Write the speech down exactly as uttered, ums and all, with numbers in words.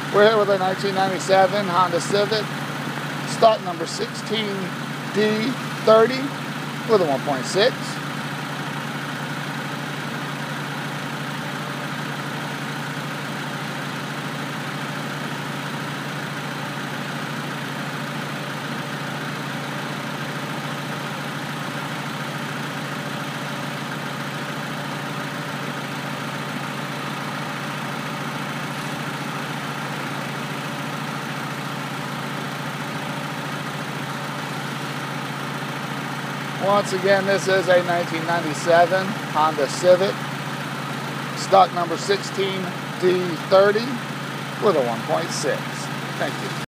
We're here with a nineteen ninety-seven Honda Civic, stock number sixteen D thirty with a one point six. Once again, this is a nineteen ninety-seven Honda Civic, stock number sixteen D thirty with a one point six. Thank you.